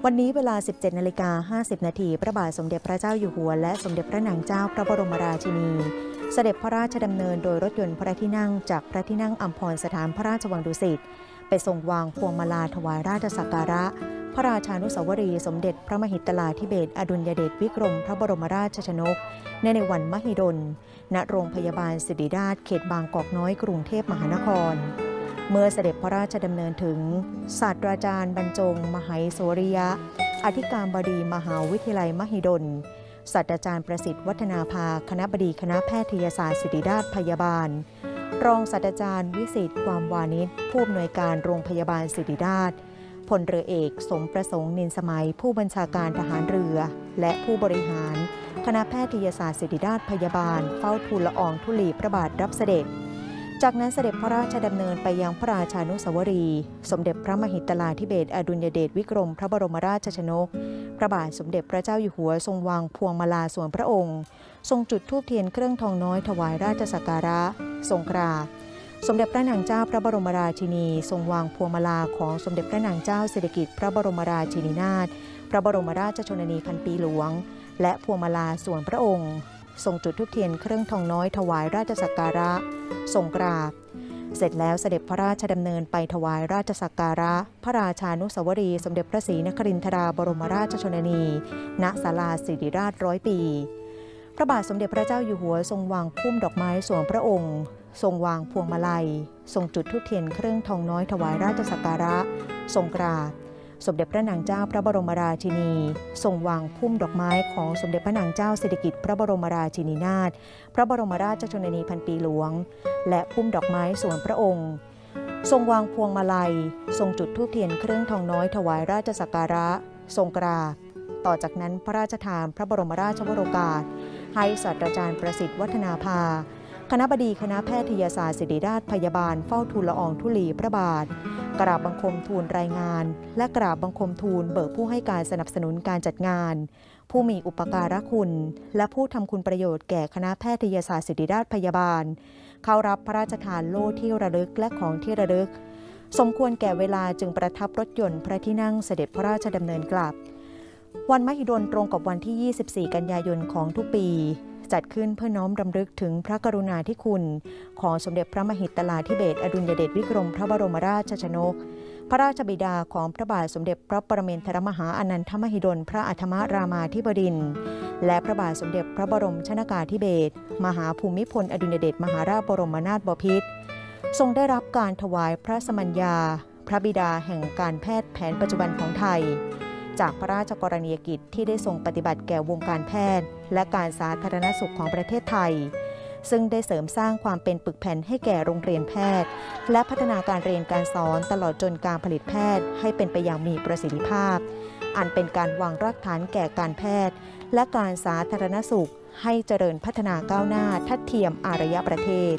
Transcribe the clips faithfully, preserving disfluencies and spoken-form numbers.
วันนี้เวลา สิบเจ็ดนาฬิกาห้าสิบนาทีพระบาทสมเด็จพระเจ้าอยู่หัวและสมเด็จพระนางเจ้าพระบรมราชินีเสด็จพระราชดำเนินโดยรถยนต์พระที่นั่งจากพระที่นั่งอัมพรสถานพระราชวังดุสิตไปทรงวางพวงมาลาถวายราชสักการะพระราชานุสาวรีย์สมเด็จพระมหิดลาธิเบศรอดุลยเดชวิกรมพระบรมราชชนกในในวันมหิดลณโรงพยาบาลศิริราชเขตบางกอกน้อยกรุงเทพมหานครเมื่อเสด็จพระราชดำเนินถึงศาสตราจารย์บรรจงมหัยโสริยะอธิการบดีมหาวิทยาลัยมหิดลศาสตราจารย์ประสิทธิ์วัฒนาภาคณบดีคณะแพทยศาสตร์ศิริราชพยาบาลรองศาสตราจารย์วิสิทธิ์ความวานิชผู้อำนวยการโรงพยาบาลศิริราชพลเรือเอกสมประสงค์นินสมัยผู้บัญชาการทหารเรือและผู้บริหารคณะแพทยศาสตร์ศิริราชพยาบาลเฝ้าทูลละอองธุลีพระบาทรับเสด็จจากนั้นเสด็จพระราชดำเนินไปยังพระราชานุสาวรีย์สมเด็จพระมหิดลาธิเบศรอดุลยเดชวิกรมพระบรมราชชนกพระบาทสมเด็จพระเจ้าอยู่หัวทรงวางพวงมาลาส่วนพระองค์ทรงจุดธูปเทียนเครื่องทองน้อยถวายราชสักการะทรงกราบสมเด็จพระนางเจ้าพระบรมราชินีทรงวางพวงมาลาของสมเด็จพระนางเจ้าสิริกิติ์พระบรมราชินีนาถพระบรมราชชนนีพันปีหลวงและพวงมาลาส่วนพระองค์ทรงจุดธูปเทียนเครื่องทองน้อยถวายราชสักการะทรงกราบเสร็จแล้วเสด็จพระราชดำเนินไปถวายราชสักการะพระราชานุสาวรีย์สมเด็จพระศรีนครินทราบรมราชชนนีณศาลาศิริราชร้อยปีพระบาทสมเด็จพระเจ้าอยู่หัวทรงวางพุ่มดอกไม้ส่วนพระองค์ทรงวางพวงมาลัยทรงจุดธูปเทียนเครื่องทองน้อยถวายราชสักการะทรงกราบสมเด็จพระนางเจ้าพระบรมราชินีทรงวางพุ่มดอกไม้ของสมเด็จพระนางเจ้าสิริกิติ์พระบรมราชินีนาถพระบรมราชชนนีพันปีหลวงและพุ่มดอกไม้ส่วนพระองค์ทรงวางพวงมาลัยทรงจุดธูปเทียนเครื่องทองน้อยถวายราชสักการะทรงกราบต่อจากนั้นพระราชทานพระบรมราชวโรกาสให้ศาสตราจารย์ประสิทธิ์วัฒนาภาคณบดีคณะแพทยศาสตร์ศิริราชพยาบาลเฝ้าทูลละอองธุลีพระบาทกราบบังคมทูลรายงานและกราบบังคมทูลเบิกผู้ให้การสนับสนุนการจัดงานผู้มีอุปการะคุณและผู้ทำคุณประโยชน์แก่คณะแพทยศาสตร์ศิริราชพยาบาลเข้ารับพระราชทานโล่ที่ระลึกและของที่ระลึกสมควรแก่เวลาจึงประทับรถยนต์พระที่นั่งเสด็จพระราชดำเนินกลับวันมหิดลตรงกับวันที่ยี่สิบสี่กันยายนของทุกปีจัดขึ้นเพื่อน้อมรำลึกถึงพระกรุณาธิคุณของสมเด็จพระมหิดลาธิเบศรอดุลยเดชวิกรมพระบรมราชชนกพระราชบิดาของพระบาทสมเด็จพระปรเมนทรมหาอนันทมหิดลพระอัฏฐมรามาธิบดินทร์และพระบาทสมเด็จพระบรมชนกาธิเบศรมหาภูมิพลอดุลยเดชมหาราชบรมนาถบพิตรทรงได้รับการถวายพระสมัญญาพระบิดาแห่งการแพทย์แผนปัจจุบันของไทยจากพระราชกรณียกิจที่ได้ทรงปฏิบัติแก่วงการแพทย์และการสาธารณสุขของประเทศไทยซึ่งได้เสริมสร้างความเป็นปึกแผ่นให้แก่โรงเรียนแพทย์และพัฒนาการเรียนการสอนตลอดจนการผลิตแพทย์ให้เป็นไปอย่างมีประสิทธิภาพอันเป็นการวางรากฐานแก่การแพทย์และการสาธารณสุขให้เจริญพัฒนาก้าวหน้าทัดเทียมอารยประเทศ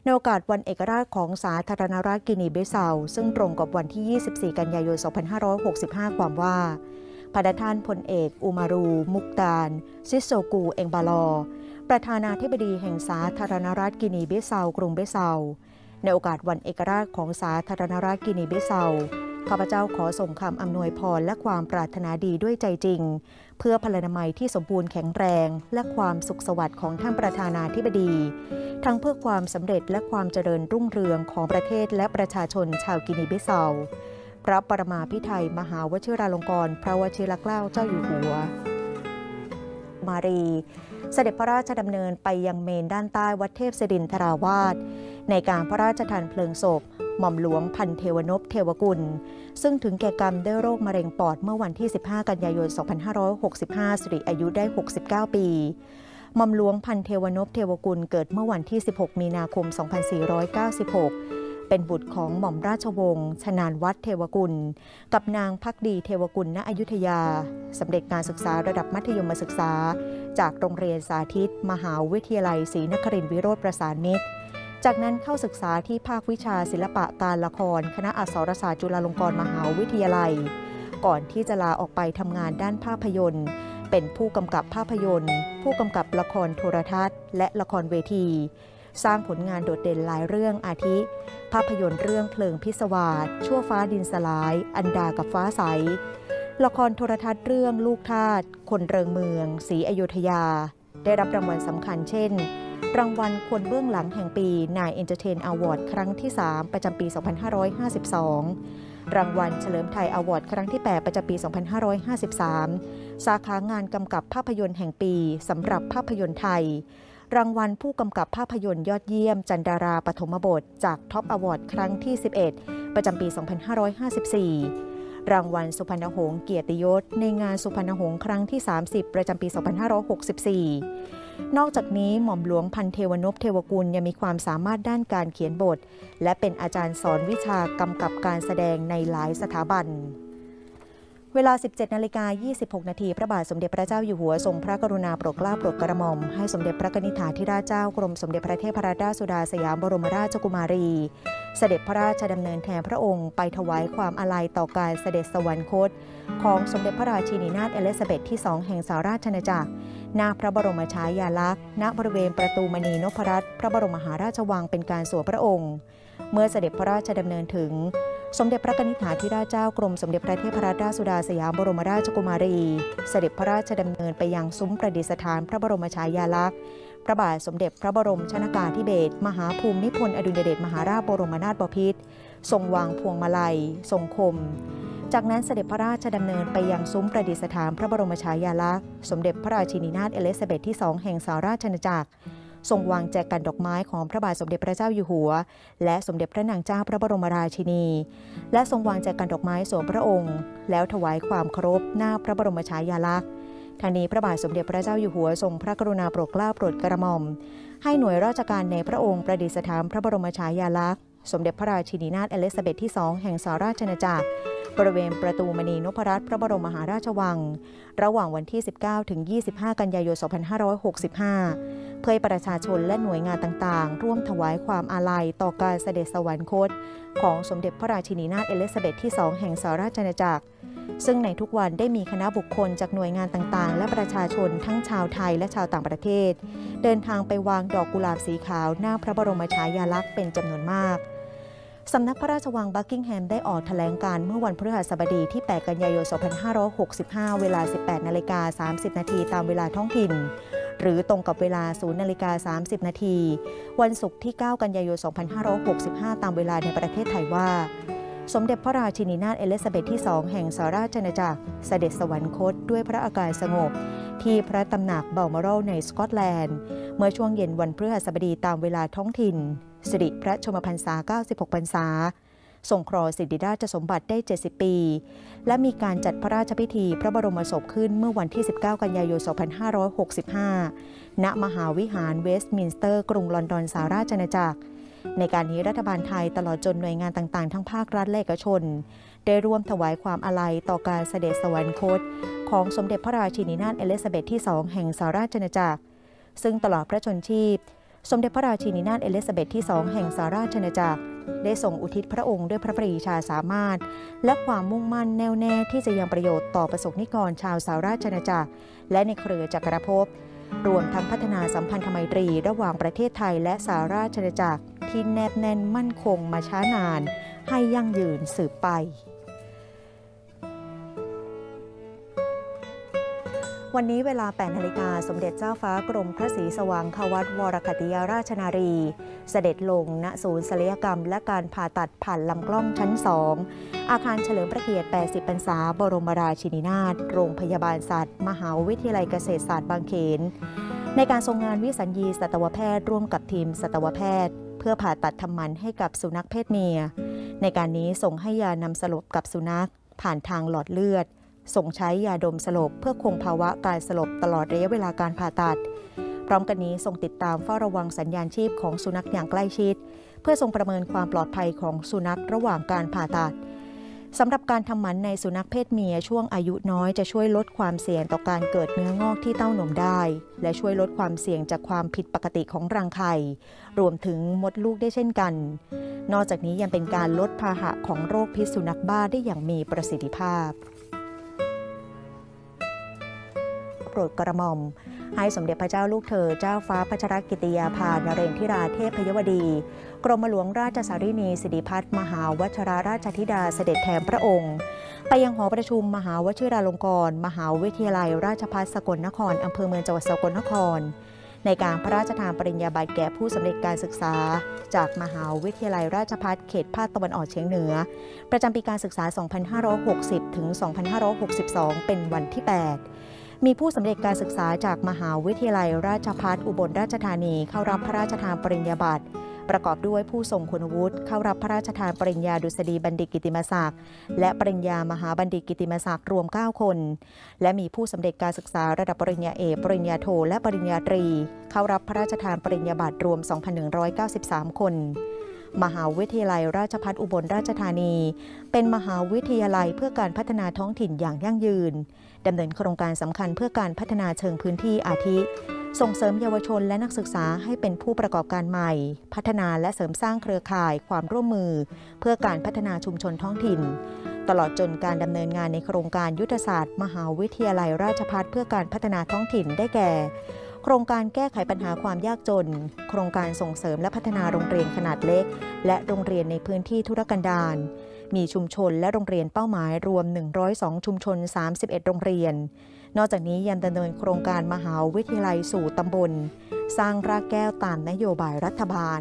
ในโอกาสวันเอกราชของสาธารณรัฐกินีบิเซาซึ่งตรงกับวันที่ ยี่สิบสี่ กันยายน สองพันห้าร้อยหกสิบห้า ความว่าพระท่านพลเอกอุมารู มุกตานซิโซกู เองบาลอประธานาธิบดีแห่งสาธารณรัฐกินีบิเซากรุงบิเซาในโอกาสวันเอกราชของสาธารณรัฐกินีบิเซาข้าพเจ้าขอส่งคำอำนวยพรและความปรารถนาดีด้วยใจจริงเพื่อพลานามัยที่สมบูรณ์แข็งแรงและความสุขสวัสดิ์ของท่านประธานาธิบดีทั้งเพื่อความสำเร็จและความเจริญรุ่งเรืองของประเทศและประชาชนชาวกินีบิเซาพระปรมาภิไธยมหาวชิราลงกรณ์พระวชิรเกล้าเจ้าอยู่หัวมารีเสด็จพระราชดำเนินไปยังเมนด้านใต้วัดเทพศิรินทราวาสในการพระราชทานเพลิงศพหม่อมหลวงพันเทวนพเทวกุลซึ่งถึงแก่กรรมด้วยโรคมะเร็งปอดเมื่อวันที่ สิบห้า กันยายน สองพันห้าร้อยหกสิบห้า สิริอายุได้ หกสิบเก้า ปีหม่อมหลวงพันเทวนพเทวกุลเกิดเมื่อวันที่ สิบหก มีนาคม สองพันสี่ร้อยเก้าสิบหก เป็นบุตรของหม่อมราชวงศ์ชนานวัฒน์เทวกุลกับนางภักดีเทวกุลณอยุธยาสำเร็จการศึกษาระดับมัธยมศึกษาจากโรงเรียนสาธิตมหาวิทยาลัยศรีนครินทร์วิโรธประสานมิตรจากนั้นเข้าศึกษาที่ภาควิชาศิลปะการละครคณะอักษรศาสตร์จุฬาลงกรณ์มหาวิทยาลัยก่อนที่จะลาออกไปทำงานด้านภาพยนตร์เป็นผู้กำกับภาพยนตร์ผู้กำกับละครโทรทัศน์และละครเวทีสร้างผลงานโดดเด่นหลายเรื่องอาทิภาพยนตร์เรื่องเพลิงพิศวาสชั่วฟ้าดินสลายอันดากับฟ้าใสละครโทรทัศน์เรื่องลูกทาสคนเริงเมืองศรีอยุธยาได้รับรางวัลสำคัญเช่นรางวัลคนเบื้องหลังแห่งปีนายเอนเตอร์เทนอวอร์ดครั้งที่สามประจำปี สองพันห้าร้อยห้าสิบสอง รางวัลเฉลิมไทยอวอร์ดครั้งที่แปดประจำปี สองพันห้าร้อยห้าสิบสาม สาขางานกำกับภาพยนตร์แห่งปีสำหรับภาพยนตร์ไทยรางวัลผู้กำกับภาพยนตร์ยอดเยี่ยมจันดาราปฐมบทจากท็อปอวอร์ดครั้งที่สิบเอ็ดประจำปี สองพันห้าร้อยห้าสิบสี่ รางวัลสุพรรณหงส์เกียรติยศในงานสุพรรณหงส์ครั้งที่สามสิบประจำปี สองพันห้าร้อยหกสิบสี่ นอกจากนี้หม่อมหลวงพันเทวนพเทวกุลยังมีความสามารถด้านการเขียนบทและเป็นอาจารย์สอนวิชากำกับการแสดงในหลายสถาบันเวลา สิบเจ็ดนาฬิกายี่สิบหกนาทีพระบาทสมเด็จพระเจ้าอยู่หัวทรงพระกรุณาโปรดเกล้าโปรดกระหม่อมให้สมเด็จพระนิธิธิราชเจ้ากรมสมเด็จพระเทพรัตนราชสุดาสยามบรมราชกุมารีเสด็จพระราชดำเนินแทนพระองค์ไปถวายความอาลัยต่อการเสด็จสวรรคตของสมเด็จพระราชินีนาถเอลิซาเบธที่สองแห่งสหราชอาณาจักรณพระบรมฉายาลักษณ์ณบริเวณประตูมณีนพรัตน์พระบรมมหาราชวังเป็นการส่วนพระองค์เมื่อเสด็จพระราชดำเนินถึงสมเด็จพระนิธิธิราชเจ้ากรมสมเด็จพระเทพรัตนราชสุดาสยามบรมราชกุมารีเสด็จพระราชดำเนินไปยังซุ้มประดิษฐานพระบรมฉายาลักษณ์พระบาทสมเด็จพระบรมชนกาธิเบศรมหาภูมิพลอดุลยเดชมหาราชบรมนาถบพิตรทรงวางพวงมาลัยทรงคมจากนั้นเสด็จพระราชดำเนินไปยังซุ้มประดิษฐานพระบรมฉายาลักษณ์สมเด็จพระราชินีนาถเอลิซาเบธที่สองแห่งสหราชอาณาจักรทรงวางแจกันดอกไม้ของพระบาทสมเด็จพระเจ้าอยู่หัวและสมเด็จพระนางเจ้าพระบรมราชินีและทรงวางแจกันดอกไม้ส่วนพระองค์แล้วถวายความเคารพหน้าพระบรมฉายาลักษณ์ทางนี้พระบาทสมเด็จพระเจ้าอยู่หัวทรงพระกรุณาโปรดเกล้าโปรดกระหม่อมให้หน่วยราชการในพระองค์ประดิษฐานพระบรมฉายาลักษณ์สมเด็จพระราชินีนาถเอลิซาเบธที่สองแห่งสหราชอาณาจักรบริเวณประตูมณีนพรัตน์พระบรมมหาราชวังระหว่างวันที่สิบเก้าถึงยี่สิบห้ากันยายน สองพันห้าร้อยหกสิบห้าเพื่อให้ประชาชนและหน่วยงานต่างๆร่วมถวายความอาลัยต่อการเสด็จสวรรคตของสมเด็จพระราชินีนาถเอลิซาเบธที่สองแห่งสหราชอาณาจักรซึ่งในทุกวันได้มีคณะบุคคลจากหน่วยงานต่างๆและประชาชนทั้งชาวไทยและชาวต่างประเทศเดินทางไปวางดอกกุหลาบสีขาวหน้าพระบรมฉายาลักษณ์เป็นจำนวนมากสำนักพระราชวังบักกิงแฮมได้ออกแถลงการเมื่อวันพฤหัสบดีที่แปดกันยายน สองพันห้าร้อยหกสิบห้า เวลา สิบแปดนาฬิกาสามสิบนาทีตามเวลาท้องถิ่นหรือตรงกับเวลา ศูนย์นาฬิกาสามสิบนาทีวันศุกร์ที่เก้ากันยายน สองพันห้าร้อยหกสิบห้า ตามเวลาในประเทศไทยว่าสมเด็จพระราชินีนาถเอลิซาเบธที่สองแห่งสหราชอาณาจักรเสด็จสวรรคตด้วยพระอาการสงบที่พระตำหนักเบลมอรัลในสกอตแลนด์เมื่อช่วงเย็นวันพฤหัสบดีตามเวลาท้องถิ่นสิริพระชนมพรรษาเก้าสิบหกพรรษาทรงครองสิทธิราชสมบัติได้เจ็ดสิบปีและมีการจัดพระราชพิธีพระบรมศพขึ้นเมื่อวันที่สิบเก้ากันยายน สองพันห้าร้อยหกสิบห้า ณ มหาวิหารเวสต์มินสเตอร์กรุงลอนดอนสหราชอาณาจักรในการนี้รัฐบาลไทยตลอดจนหน่วยงานต่างๆทั้งภาครัฐและเอกชนได้ร่วมถวายความอาลัยต่อการเสด็จสวรรคตของสมเด็จพระราชินีนาถเอลิซาเบธที่สองแห่งสหราชอาณาจักรซึ่งตลอดพระชนชีพสมเด็จพระราชินีนาถเอลิซาเบธที่สองแห่งสหราชอาณาจักรได้ทรงอุทิศพระองค์ด้วยพระปรีชาสามารถและความมุ่งมั่นแน่วแน่ที่จะยังประโยชน์ต่อประสบนิกรชาวสหราชอาณาจักรและในเครือจักรภพรวมทั้งพัฒนาสัมพันธไมตรีระหว่างประเทศไทยและสหราชอาณาจักรที่แนบแน่นมั่นคงมาช้านานให้ยั่งยืนสืบไปวันนี้เวลา แปด นาฬิกาสมเด็จเจ้าฟ้ากรมพระศรีสว่างควัตรวรคัตติยาราชนารีเสด็จลงณศูนย์ศัลยกรรมและการผ่าตัดผ่านลำกล้องชั้นสองอาคารเฉลิมพระเกียรติแปดสิบพรรษาบรมราชินีนาถโรงพยาบาลสัตว์มหาวิทยาลัยเกษตรศาสตร์บางเขนในการทรงงานวิสัญญีสัตวแพทย์ร่วมกับทีมสัตวแพทย์เพื่อผ่าตัดทำหมันให้กับสุนัขเพศเมียในการนี้ส่งให้ยานำสลบกับสุนัขผ่านทางหลอดเลือดส่งใช้ยาดมสลบเพื่อคงภาวะการสลบตลอดระยะเวลาการผ่าตัดพร้อมกันนี้ทรงติดตามเฝ้าระวังสัญญาณชีพของสุนัขอย่างใกล้ชิดเพื่อทรงประเมินความปลอดภัยของสุนัขระหว่างการผ่าตัดสำหรับการทำหมันในสุนัขเพศเมียช่วงอายุน้อยจะช่วยลดความเสี่ยงต่อการเกิดเนื้องอกที่เต้านมได้และช่วยลดความเสี่ยงจากความผิดปกติของรังไข่รวมถึงมดลูกได้เช่นกันนอกจากนี้ยังเป็นการลดพาหะของโรคพิษสุนัขบ้าได้อย่างมีประสิทธิภาพโปรดกระหม่อมให้สมเด็จพระเจ้าลูกเธอเจ้าฟ้าพัชรกิติยาภานเรนทิราเทพยวดีกรมหลวงราชสารินีสิริพัฒน์มหาวชิราราชธิดาเสด็จแทนพระองค์ไปยังหอประชุมมหาวชิราลงกรณ์มหาวิทยาลัยราชภัฏสกลนครอำเภอเมืองจังหวัดสกลนครในการพระราชทานปริญญาบัตรแก่ผู้สำเร็จการศึกษาจากมหาวิทยาลัยราชภัฏเขตภาคตะวันออกเฉียงเหนือประจำปีการศึกษา สองพันห้าร้อยหกสิบ ถึง สองพันห้าร้อยหกสิบสอง เป็นวันที่ แปดมีผู้สำเร็จการศึกษาจากมหาวิทยาลัยราชภัฏอุบลราชธานีเข้ารับพระราชทานปริญญาบัตรประกอบด้วยผู้ทรงคุณวุฒิเข้ารับพระราชทานปริญญาดุษฎีบัณฑิตกิตติมศักดิ์และปริญญามหาบัณฑิตกิตติมศักดิ์รวมเก้าคนและมีผู้สำเร็จการศึกษาระดับปริญญาเอกปริญญาโทและปริญญาตรีเข้ารับพระราชทานปริญญาบัตรรวม สองพันหนึ่งร้อยเก้าสิบสาม คนมหาวิทยาลัยราชภัฏอุบลราชธานีเป็นมหาวิทยาลัยเพื่อการพัฒนาท้องถิ่นอย่างยั่งยืนดำเนินโครงการสำคัญเพื่อการพัฒนาเชิงพื้นที่อาทิส่งเสริมเยาวชนและนักศึกษาให้เป็นผู้ประกอบการใหม่พัฒนาและเสริมสร้างเครือข่ายความร่วมมือเพื่อการพัฒนาชุมชนท้องถิ่นตลอดจนการดำเนินงานในโครงการยุทธศาสตร์มหาวิทยาลัยราชภัฏเพื่อการพัฒนาท้องถิ่นได้แก่โครงการแก้ไขปัญหาความยากจนโครงการส่งเสริมและพัฒนาโรงเรียนขนาดเล็กและโรงเรียนในพื้นที่ทุรกันดารมีชุมชนและโรงเรียนเป้าหมายรวมหนึ่งร้อยสองชุมชนสามสิบเอ็ดโรงเรียนนอกจากนี้ยังดำเนินโครงการมหาวิทยาลัยสู่ตำบลสร้างรากแก้วตามนโยบายรัฐบาล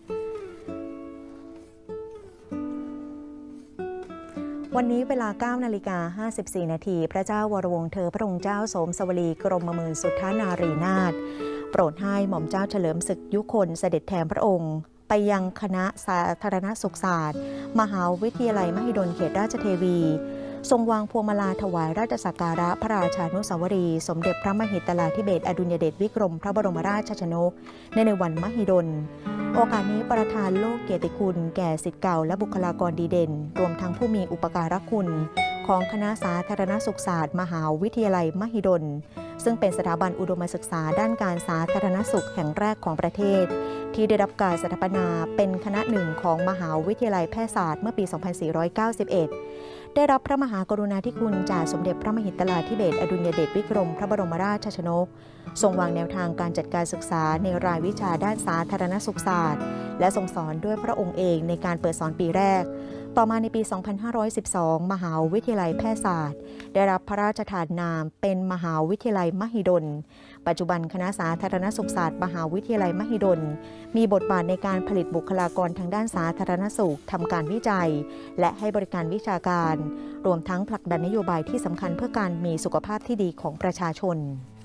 วันนี้เวลา เก้า นาฬิกา ห้าสิบสี่ นาทีพระเจ้าวรวงศ์เธอพระองค์เจ้าโสมสวลีกรมหมื่นสุทธานารีนาถโปรดให้หม่อมเจ้าเฉลิมศึกยุคนเสด็จแทนพระองค์ไปยังคณะสาธารณสุขศาสตร์มหาวิทยาลัยมหิดลเขตราชเทวีทรงวางพวงมาลาถวายราชสักการะพระราชานุสาวรีย์สมเด็จพระมหิดลาธิเบศรอดุลยเดชวิกรมพระบรมราชชนกในในวันมหิดลโอกาสนี้ประทานโลกเกียรติคุณแก่ศิษย์เก่าและบุคลากรดีเด่นรวมทั้งผู้มีอุปการะคุณของคณะสาธารณสุขศาสตร์มหาวิทยาลัยมหิดลซึ่งเป็นสถาบันอุดมศึกษาด้านการสาธารณสุขแห่งแรกของประเทศที่ได้รับการสถาปนาเป็นคณะหนึ่งของมหาวิทยาลัยแพทยศาสตร์เมื่อปี สองพันสี่ร้อยเก้าสิบเอ็ดได้รับพระมหากรุณาธิคุณจากสมเด็จพระมหิดลาธิเบศรอดุลยเดชวิกรมพระบรมราชชนกทรงวางแนวทางการจัดการศึกษาในรายวิชาด้านสาธารณสุขศาสตร์และทรงสอนด้วยพระองค์เองในการเปิดสอนปีแรกต่อมาในปี สองพันห้าร้อยสิบสอง มหาวิทยาลัยแพทยศาสตร์ได้รับพระราชทานนามเป็นมหาวิทยาลัยมหิดลปัจจุบันคณะสาธารณสุขศาสตร์มหาวิทยาลัยมหิดลมีบทบาทในการผลิตบุคลากรทางด้านสาธารณสุขทำการวิจัยและให้บริการวิชาการรวมทั้งผลักดันนโยบายที่สำคัญเพื่อการมีสุขภาพที่ดีของประชาชน